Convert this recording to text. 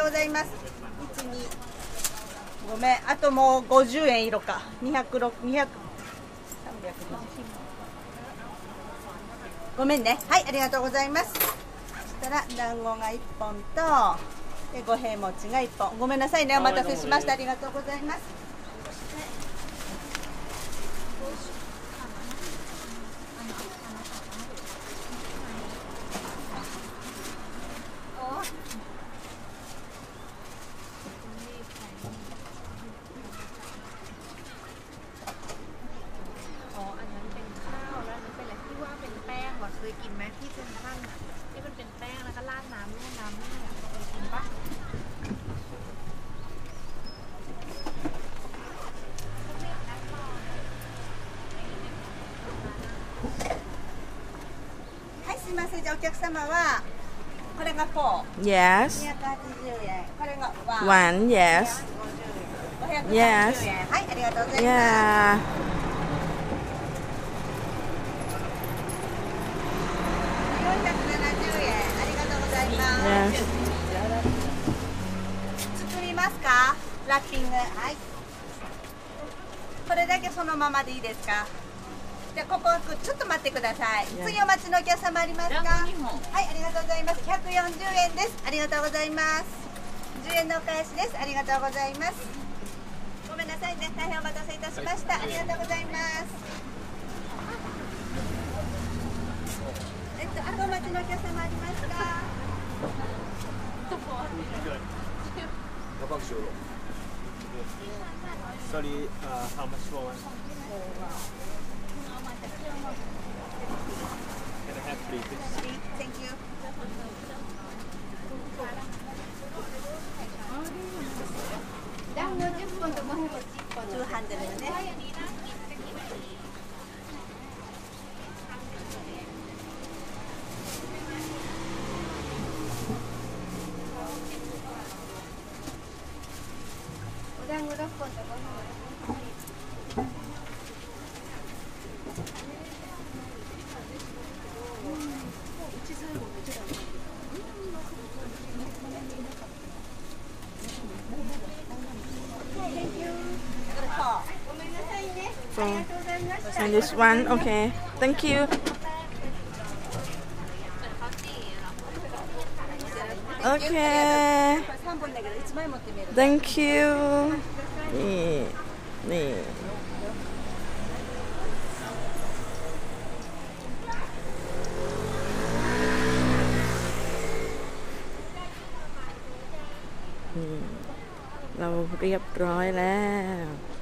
とうございます。1、2、ごめん、あともう50円色か。200、300、ごめんね。はい、ありがとうございます。そしたら団子が1本とで五平餅が1本。ごめんなさいね、お待たせしました。ありがとうございます。 เคยกินไหมที่เซ็นทรัลน่ะที่มันเป็นแป้งแล้วก็ราดน้ำนี่เคยกินปะはい、すみません。じゃあお客様はこれがこう。 Yes. 280円。これが One. Yes. 530円。はい、ありがとうございます。 Yeah. 470円。ありがとうございます。 Yes. 包みますか？ラッピング。はい。これだけそのままでいいですか？じゃあここちょっと待ってください。次お待ちのお客様ありますか？はい、ありがとうございます。140円です。ありがとうございます。10円のお返しです。ありがとうございます。ごめんなさいね。大変お待たせいたしました。ありがとうございます。あとお待ちのお客様ありますか ？Sorry, how much for one? Can I have three, please? Thank you. 団子10本と5本1本 2ハンドルのね。 お団子6本と5本ごめんなさいね。ありがとうございました。 And this one. Okay. Thank you. Okay. 3本だけど1枚持ってみる。 Thank you. นี่นี่เราเรียบร้อยแล้ว